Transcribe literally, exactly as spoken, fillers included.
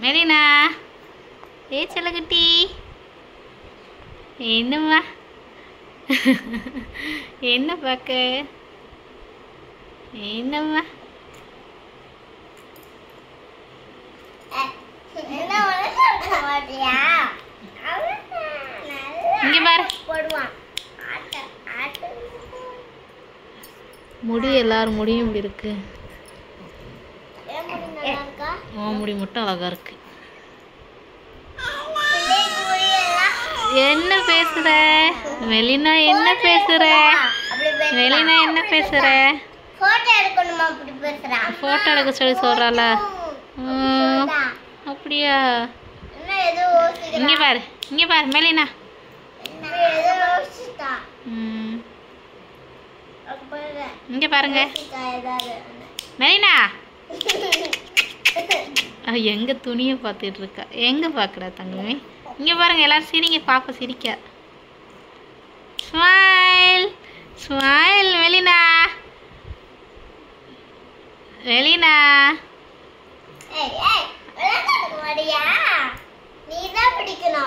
மெலினா ஏ செல்லக்குட்டி என்னம்மா என்ன பார்க்க என்னம்மா இங்க பாரு முடி எல்லாரும் முடியும் இப்படி இருக்கு உன் முடி மட்டும் அழகா இருக்கு என்ன பேசுற மெலினா என்ன பேசுற மெலினா என்ன பேசுற போட்டோ எடுக்க சொல்லி சொல்றாள அப்படியா இங்க பாரு இங்க பாரு மெலினா இங்க பாருங்க மெலினா எங்க துணியை பார்த்துட்டு இருக்கா எங்க பாக்குறா தங்கமே இங்க பாருங்க எல்லாரும் சிரிங்க பாப்பா சிரிக்க ஸ்மைல் ஸ்மைல் மெலினா மெலினா நீ தான் பிடிக்கணும்.